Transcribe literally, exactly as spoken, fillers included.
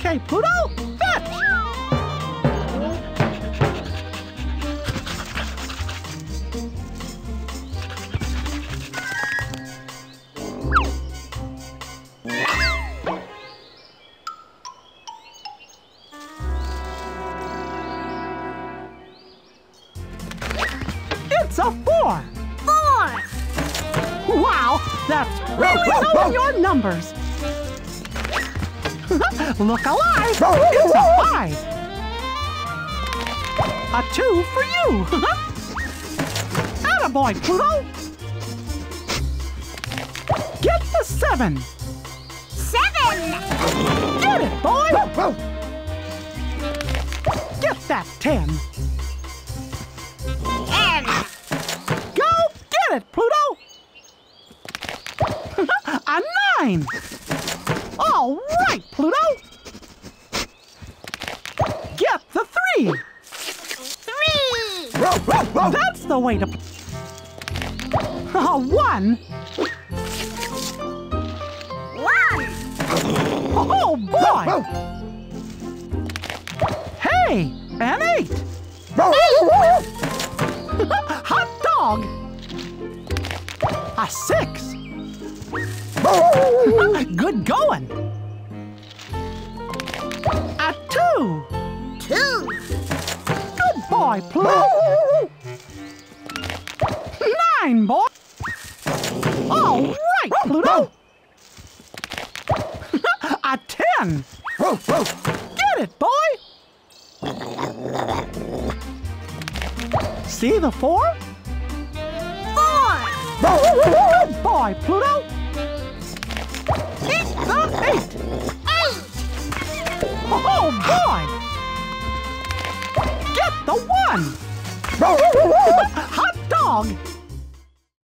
Okay, Pluto, fetch! It's a four! Four! Wow, that's really some of your numbers. Look alive! It's a five! A two for you! Attaboy, Pluto! Get the seven! Seven! Get it, boy! Get that ten! Ten! Go get it, Pluto! A nine! All right, Pluto! Get the three! Three! That's the way to... A one! One! Oh, boy! Hey, an eight! Hot dog! A six! Good going! A two! Two! Good boy, Pluto! Nine, boy! All right, Pluto! A ten! Get it, boy! See the four? Four! Good boy, Pluto! Hit the eight! Eight! Oh, boy! Get the one! Hot dog!